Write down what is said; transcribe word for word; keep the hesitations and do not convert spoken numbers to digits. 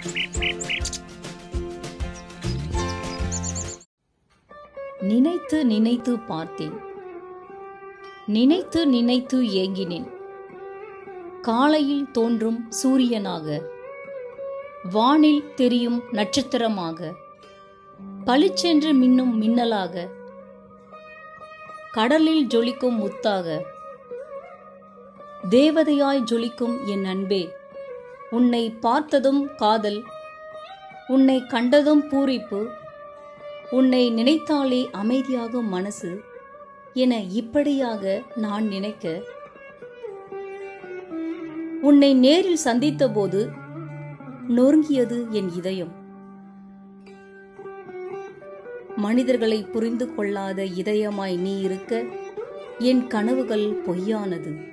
நினைத்து நினைத்து பார்த்தேன், நினைத்து நினைத்து ஏங்கினேன். காலையில் தோன்றும் சூரியனாக, வானில் தெரியும் நட்சத்திரமாக, பளிச்சென்று மின்னும் மின்னலாக, கடலில் ஜொலிக்கும் முத்தாக, தேவதையாய் ஜொலிக்கும் என் அன்பே, உன்னை பார்த்ததும் காதல், உன்னை கண்டதும் பூரிப்பு, உன்னை நினைத்தாலே அமைதியாகும் மனசு என இப்படியாக நான் நினைக்க, உன்னை நேரில் சந்தித்த போது நொறுங்கியது என் இதயம். மனிதர்களை புரிந்து கொள்ளாத இதயமாய் நீ இருக்க என் கனவுகள் பொய்யானது.